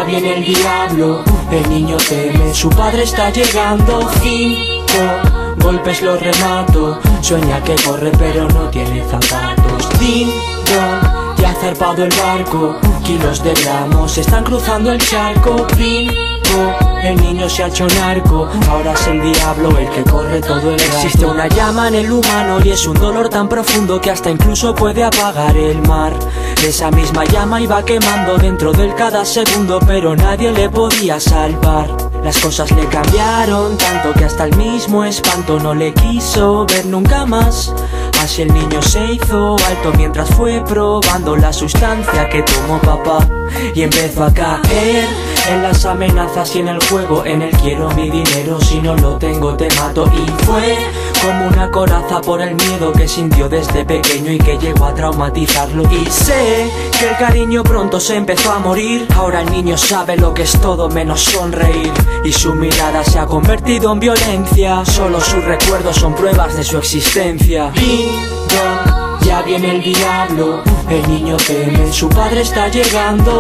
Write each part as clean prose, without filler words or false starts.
viene el diablo. El niño teme, su padre está llegando. 5 golpes lo remato. Sueña que corre pero no tiene zapatos. Din don, ya ha zarpado el barco. Kilos de gramos están cruzando el charco. Brinco, el niño se ha hecho narco. Ahora es el diablo el que corre todo el rato. Existe una llama en el humano y es un dolor tan profundo que hasta incluso puede apagar el mar. Esa misma llama iba quemando dentro del cada segundo, pero nadie le podía salvar. Las cosas le cambiaron tanto que hasta el mismo espanto no le quiso ver nunca más. Así el niño se hizo alto mientras fue probando la sustancia que tomó papá. Y empezó a caer en las amenazas y en el juego, en el quiero mi dinero, si no lo tengo te mato. Y fue como una coraza por el miedo que sintió desde pequeño y que llegó a traumatizarlo. Y sé que el cariño pronto se empezó a morir. Ahora el niño sabe lo que es todo menos sonreír. Y su mirada se ha convertido en violencia. Solo sus recuerdos son pruebas de su existencia. Ding-dong, ya viene el diablo. El niño teme, su padre está llegando.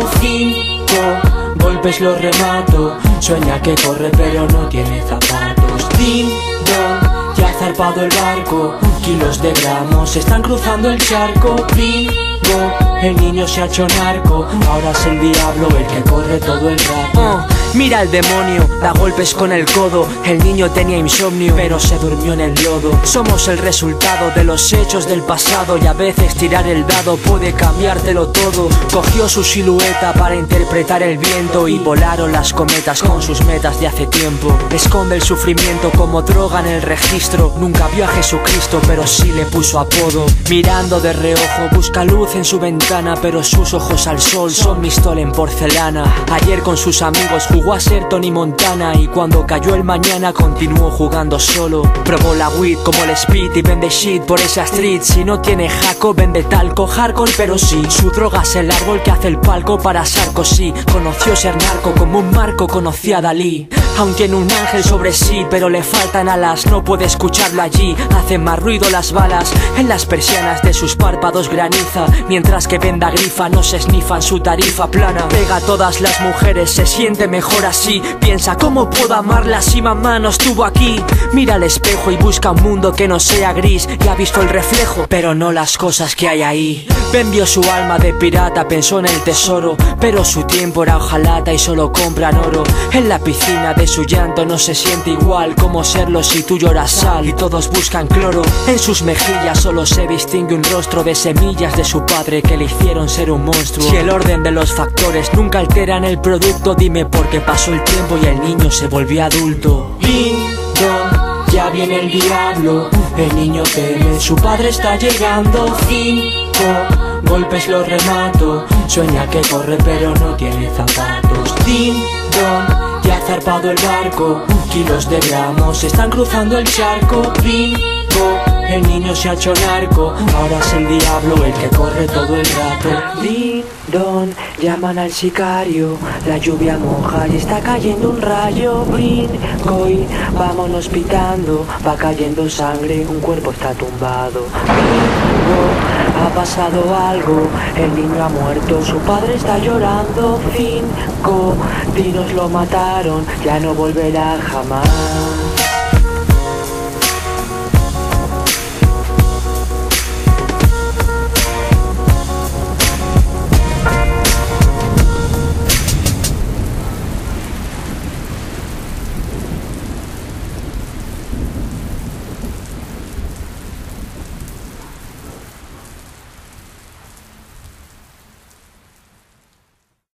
5 golpes lo remato. Sueña que corre pero no tiene zapatos. Ding-dong, ya ha zarpado el barco. Kilos de gramos están cruzando el charco. Bingo, el niño se ha hecho narco. Ahora es el diablo el que corre todo el rato. Mira al demonio, da golpes con el codo. El niño tenía insomnio, pero se durmió en el lodo. Somos el resultado de los hechos del pasado, y a veces tirar el dado puede cambiártelo todo. Cogió su silueta para interpretar el viento, y volaron las cometas con sus metas de hace tiempo. Esconde el sufrimiento como droga en el registro. Nunca vio a Jesucristo, pero sí le puso apodo. Mirando de reojo, busca luz en su ventana, pero sus ojos al sol son Mistol en porcelana. Ayer con sus amigos jugó a ser Tony Montana, y cuando cayó el mañana continuó jugando solo. Probó la weed como el speed y vende shit por esa street. Si no tiene jaco vende talco, hardcore pero sí. Su droga es el árbol que hace el palco para Sarkozy. Conoció ser narco como un marco conocía a Dalí. Aún tiene un ángel sobre sí, pero le faltan alas, no puede escucharlo allí. Hacen más ruido las balas, en las persianas de sus párpados graniza. Mientras que venda grifa, no se snifan su tarifa plana. Pega a todas las mujeres, se siente mejor así. Piensa, ¿cómo puedo amarla si mamá no estuvo aquí? Mira al espejo y busca un mundo que no sea gris. Ya ha visto el reflejo, pero no las cosas que hay ahí. Vendió su alma de pirata, pensó en el tesoro, pero su tiempo era hojalata y solo compran oro. En la piscina de su llanto no se siente igual como serlo si tú lloras sal y todos buscan cloro. En sus mejillas solo se distingue un rostro de semillas de su padre que le hicieron ser un monstruo. Si el orden de los factores nunca alteran el producto, dime por qué pasó el tiempo y el niño se volvió adulto. Ding-dong, ya viene el diablo. El niño teme, su padre está llegando. 5 golpes lo remato. Sueña que corre pero no tiene zapatos. Ding-dong, ya ha zarpado el barco. Kilos de gramos están cruzando el charco. Bingo, el niño se ha hecho narco. Ahora es el diablo el que corre todo el rato. Din-don, llaman al sicario. La lluvia moja y está cayendo un rayo. Brinco y vámonos pitando. Va cayendo sangre, un cuerpo está tumbado. Bingo, ha pasado algo. El niño ha muerto, su padre está llorando. 5 tiros lo mataron, ya no volverá jamás.